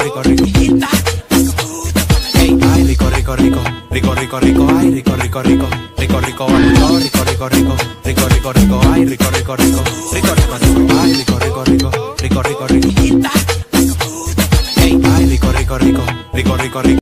rico, rico. Ey, ay, rico, rico, rico, rico, rico, rico, ay, rico, rico, rico, rico, rico, rico, rico, rico, rico, rico, rico, rico, ay, rico, rico, rico, rico, rico, rico, ay, rico, rico, rico, rico, rico, rico. Ey, ay, rico, rico, rico, rico, rico, rico.